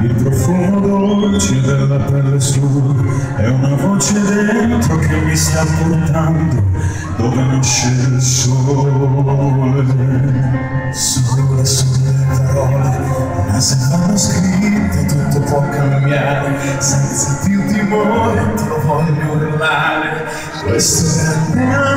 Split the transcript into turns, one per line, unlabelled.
il profumo dolce della pelle sua, è una voce dentro che mi sta portando dove nasce il sole. Sole sulle parole, ma se vanno scritte tutto può cambiare, senza più timore te lo voglio urlare. Questo grande